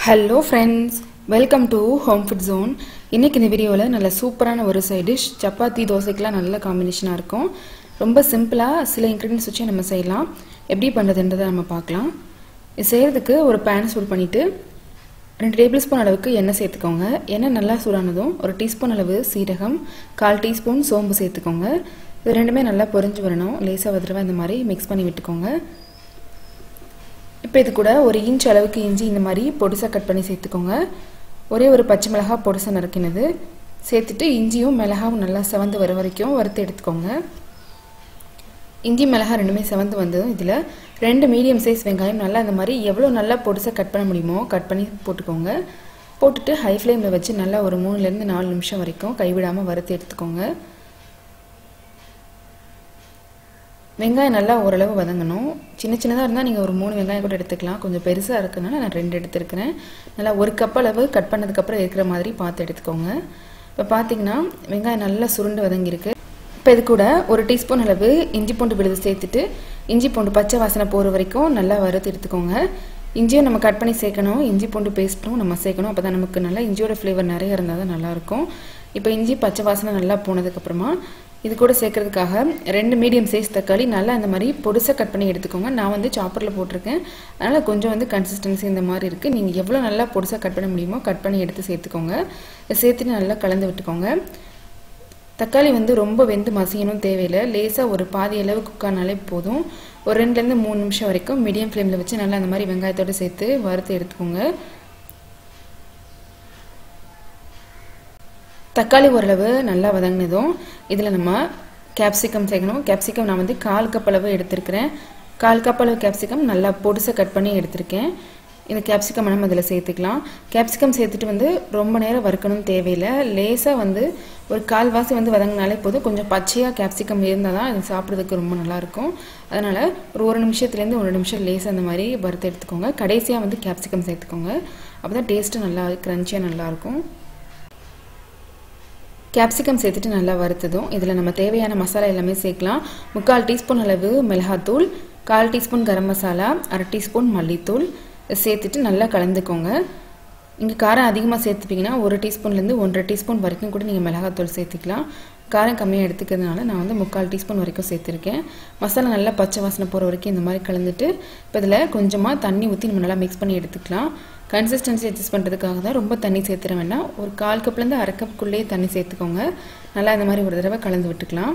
Hello friends, welcome to Home Food Zone. இன்னைக்கு இந்த வீடியோல நல்ல சூப்பரான ஒரு சைடு டிஷ் சப்பாத்தி தோசைக்குலாம் நல்ல காம்பினேஷனா இருக்கும். ரொம்ப சிம்பிளா சில இன்கிரிடியன்ட்ஸ் வச்சு நம்ம செய்யலாம். எப்படி பண்றதுன்றதை நம்ம பார்க்கலாம். இது செய்யிறதுக்கு ஒரு pan சூடு பண்ணிட்டு 2 டேபிள்ஸ்பூன் அளவுக்கு எண்ணெய் சேர்த்துக்கோங்க. எண்ணெய் நல்லா சூடானதும் ஒரு டீஸ்பூன் அளவு சீரகம், 1/4 டீஸ்பூன் சோம்பு சேர்த்துக்கோங்க. இது ரெண்டுமே நல்லா பொரிஞ்சு வரணும். லேசா வதறவா இந்த மாதிரி mix பண்ணி விட்டுக்கோங்க. இப்போ இது கூட ஒரு இன்ச் அளவுக்கு இஞ்சி இந்த மாதிரி பொடிசா கட் பண்ணி சேர்த்துக்கோங்க. ஒரே ஒரு பச்சை மிளகாய் பொடிசா நறுக்கினது சேர்த்துட்டு இஞ்சியும் மிளகாயும் நல்லா செவந்து வர வரைக்கும் வறுத்து எடுத்துக்கோங்க. இஞ்சி மிளகாய் ரெண்டுமே செவந்து வந்ததும் இதில் 2 மீடியம் சைஸ் வெங்காயம் நல்லா இந்த மாதிரி எவ்வளோ நல்லா பொடிசா கட் பண்ண முடியுமோ கட் பண்ணி போட்டுக்கோங்க. போட்டுட்டு ஹை ஃப்ளேமில் வச்சு நல்லா ஒரு 3லேருந்து 4 நிமிஷம் வரைக்கும் கைவிடாமல் வறுத்து எடுத்துக்கோங்க. வெங்காயம் நல்லா ஓரளவு வதங்கணும். சின்ன சின்னதாக இருந்தால் நீங்கள் ஒரு 3 வெங்காயம் கூட எடுத்துக்கலாம். கொஞ்சம் பெருசாக இருக்குதுனால நான் 2 எடுத்துருக்கிறேன். நல்லா 1 கப் அளவு கட் பண்ணதுக்கப்புறம் இருக்கிற மாதிரி பார்த்து எடுத்துக்கோங்க. இப்போ பார்த்தீங்கன்னா வெங்காயம் நல்லா சுருண்டு வதங்கியிருக்கு. இப்போ இது கூட ஒரு டீஸ்பூன் அளவு இஞ்சி பூண்டு விழுது சேர்த்துட்டு இஞ்சி பூண்டு பச்சை வாசனை போகிற வரைக்கும் நல்லா வறுத்து எடுத்துக்கோங்க. இஞ்சியும் நம்ம கட் பண்ணி சேர்க்கணும். இஞ்சி பூண்டு பேஸ்ட்டும் நம்ம சேர்க்கணும். அப்போ தான் நமக்கு நல்லா இஞ்சியோட ஃப்ளேவர் நிறைய இருந்தால் தான் நல்லாயிருக்கும். இப்போ இஞ்சி பச்சை வாசனை நல்லா போனதுக்கப்புறமா இது கூட சேர்க்கறதுக்காக 2 மீடியம் சைஸ் தக்காளி நல்லா இந்த மாதிரி பொடிசா கட் பண்ணி எடுத்துக்கோங்க. நான் வந்து சாப்பரில் போட்டிருக்கேன். அதனால் கொஞ்சம் வந்து கன்சிஸ்டன்சி இந்த மாதிரி இருக்குது. நீங்கள் எவ்வளோ நல்லா பொடிசா கட் பண்ண முடியுமோ கட் பண்ணி எடுத்து சேர்த்துக்கோங்க. சேர்த்துட்டு நல்லா கலந்து விட்டுக்கோங்க. தக்காளி வந்து ரொம்ப வெந்து மசியணும் தேவையில்லை. லேசாக ஒரு பாதி அளவு குக்கானாலே போதும். ஒரு 2லேருந்து 3 நிமிஷம் வரைக்கும் மீடியம் ஃப்ளேமில் வச்சு நல்லா அந்த மாதிரி வெங்காயத்தோடு சேர்த்து வறுத்து எடுத்துக்கோங்க. தக்காளி ஓரளவு நல்லா வதங்கினதும் இதில் நம்ம கேப்சிகம் சேர்க்கணும். கேப்சிகம் நான் வந்து 1/4 கப் அளவு எடுத்திருக்கிறேன். 1/4 கப் அளவு கேப்சிகம் நல்லா பொடிசா கட் பண்ணி எடுத்திருக்கேன். இந்த கேப்சிகம் நம்ம இதில் சேர்த்துக்கலாம். கேப்சிகம் சேர்த்துட்டு வந்து ரொம்ப நேரம் வறுக்கணும் தேவையில்லை. லேசாக வந்து ஒரு 1/4 வாசி வந்து வதங்கினாலே போதும். கொஞ்சம் பச்சையாக கேப்சிகம் இருந்தால் தான் அது சாப்பிட்றதுக்கு ரொம்ப நல்லாயிருக்கும். அதனால் ஒரு 1 நிமிஷத்துலேருந்து 1 நிமிஷம் லேசாக அந்த மாதிரி வறுத்து எடுத்துக்கோங்க. கடைசியாக வந்து கேப்சிகம் சேர்த்துக்கோங்க. அப்போ தான் டேஸ்ட்டு நல்லா க்ரன்ச்சியாக நல்லாயிருக்கும். கேப்சிகம் சேர்த்துட்டு நல்லா வறுத்ததும் இதில் நம்ம தேவையான மசாலா எல்லாமே சேர்க்கலாம். 3/4 டீஸ்பூன் அளவு மிளகாத்தூள், 1/4 டீஸ்பூன் கரம் மசாலா, 1/2 டீஸ்பூன் மல்லித்தூள் சேர்த்துட்டு நல்லா கலந்துக்கோங்க. இங்கே காரம் அதிகமாக சேர்த்துப்பீங்கன்னா 1 டீஸ்பூன்லேருந்து 1.5 டீஸ்பூன் வரைக்கும் கூட நீங்கள் மிளகாத்தூள் சேர்த்துக்கலாம். காரம் கம்மியாக எடுத்துக்கிறதுனால நான் வந்து 3/4 டீஸ்பூன் வரைக்கும் சேர்த்துருக்கேன். மசாலா நல்லா பச்சை வாசனை போகிற வரைக்கும் இந்த மாதிரி கலந்துட்டு இப்போ இதில் கொஞ்சமாக தண்ணி ஊற்றி நம்ம நல்லா மிக்ஸ் பண்ணி எடுத்துக்கலாம். கன்சிஸ்டன்சி அட்ஜஸ்ட் பண்ணுறதுக்காக தான் ரொம்ப தண்ணி சேர்த்துட வேண்டாம். ஒரு 1/4 கப்லேருந்து 1/2 கப்புக்குள்ளேயே தண்ணி சேர்த்துக்கோங்க. நல்லா இந்த மாதிரி ஒரு தடவை கலந்து விட்டுக்கலாம்.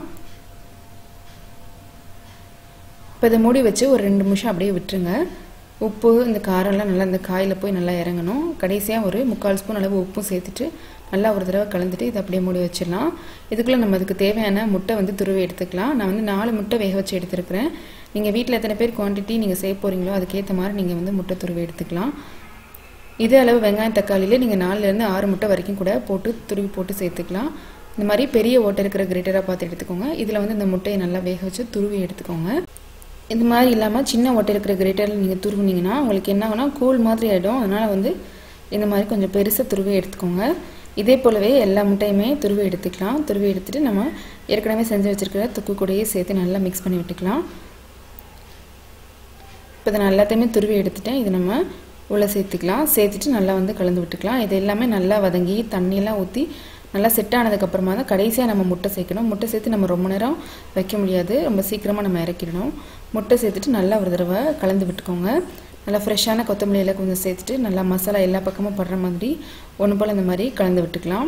இப்போ இதை மூடி வச்சு ஒரு 2 நிமிஷம் அப்படியே விட்டுருங்க. உப்பு இந்த காரம்லாம் நல்லா இந்த காயில் போய் நல்லா இறங்கணும். கடைசியாக ஒரு 3/4 ஸ்பூன் அளவு உப்பும் சேர்த்துட்டு நல்லா ஒரு தடவை கலந்துட்டு இதை அப்படியே மூடி வச்சிடலாம். இதுக்குள்ளே நம்ம அதுக்கு தேவையான முட்டை வந்து துருவி எடுத்துக்கலாம். நான் வந்து 4 முட்டை வேக வச்சு எடுத்துருக்கிறேன். நீங்கள் வீட்டில் எத்தனை பேர் குவான்டிட்டி நீங்கள் செய்ய போகிறீங்களோ அதுக்கேற்ற மாதிரி நீங்கள் வந்து முட்டை துருவி எடுத்துக்கலாம். இதே அளவு வெங்காயம் தக்காளியிலே நீங்கள் 4லேருந்து 6 முட்டை வரைக்கும் கூட போட்டு துருவி போட்டு சேர்த்துக்கலாம். இந்த மாதிரி பெரிய ஓட்டை இருக்கிற கிரேட்டராக பார்த்து எடுத்துக்கோங்க. இதில் வந்து இந்த முட்டையை நல்லா வேக வச்சு துருவி எடுத்துக்கோங்க. இந்த மாதிரி இல்லாமல் சின்ன ஓட்டை இருக்கிற கிரேட்டரில் நீங்கள் துருவினீங்கன்னா உங்களுக்கு என்ன ஆகுனா கூழ் மாதிரி ஆகிடும். அதனால் வந்து இந்த மாதிரி கொஞ்சம் பெருசாக துருவி எடுத்துக்கோங்க. இதே போலவே எல்லா முட்டையுமே துருவி எடுத்துக்கலாம். துருவி எடுத்துகிட்டு நம்ம ஏற்கனவே செஞ்சு வச்சுருக்கிற தொக்கு கூடையே சேர்த்து நல்லா மிக்ஸ் பண்ணி விட்டுக்கலாம். இப்போ இதை நான் எல்லாத்தையுமே துருவி எடுத்துட்டேன். இது நம்ம உள்ளே சேர்த்துக்கலாம். சேர்த்துட்டு நல்லா வந்து கலந்து விட்டுக்கலாம். இது எல்லாமே நல்லா வதங்கி தண்ணியெல்லாம் ஊற்றி நல்லா செட் ஆனதுக்கப்புறமா தான் கடைசியாக நம்ம முட்டை சேர்க்கணும். முட்டை சேர்த்து நம்ம ரொம்ப நேரம் வைக்க முடியாது. ரொம்ப சீக்கிரமாக நம்ம இறக்கிடணும். முட்டை சேர்த்துட்டு நல்லா ஒரு தடவை கலந்து விட்டுக்கோங்க. நல்லா ஃப்ரெஷ்ஷான கொத்தமல்லி எல்லாம் கொஞ்சம் சேர்த்துட்டு நல்லா மசாலா எல்லா பக்கமும் படுற மாதிரி ஒன்று போல் இந்த மாதிரி கலந்து விட்டுக்கலாம்.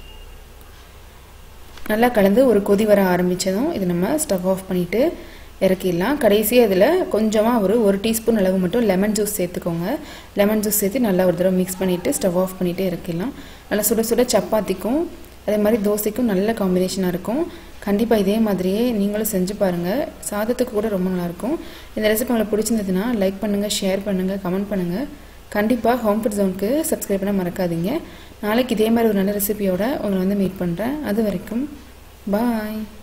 நல்லா கலந்து ஒரு கொதி வர ஆரம்பித்ததும் இது நம்ம ஸ்டவ் ஆஃப் பண்ணிவிட்டு இறக்கிடலாம். கடைசியாக இதில் கொஞ்சமாக ஒரு டீஸ்பூன் அளவு மட்டும் லெமன் ஜூஸ் சேர்த்துக்கோங்க. லெமன் ஜூஸ் சேர்த்து நல்லா ஒரு தடவை மிக்ஸ் பண்ணிவிட்டு ஸ்டவ் ஆஃப் பண்ணிவிட்டு இறக்கிடலாம். நல்லா சுட சுட சப்பாத்திக்கும் அதே மாதிரி தோசைக்கும் நல்ல காம்பினேஷனாக இருக்கும். கண்டிப்பாக இதே மாதிரியே நீங்களும் செஞ்சு பாருங்கள். சாதத்துக்கு கூட ரொம்ப நல்லாயிருக்கும். இந்த ரெசிபி உங்களுக்கு பிடிச்சிருந்ததுன்னா லைக் பண்ணுங்கள், ஷேர் பண்ணுங்கள், கமெண்ட் பண்ணுங்கள். கண்டிப்பாக ஹோம் ஃபுட் ஜோனுக்கு சப்ஸ்கிரைப் பண்ண மறக்காதீங்க. நாளைக்கு இதே மாதிரி ஒரு நல்ல ரெசிபியோட உங்களை வந்து மீட் பண்ணுறேன். அது வரைக்கும் பாய்.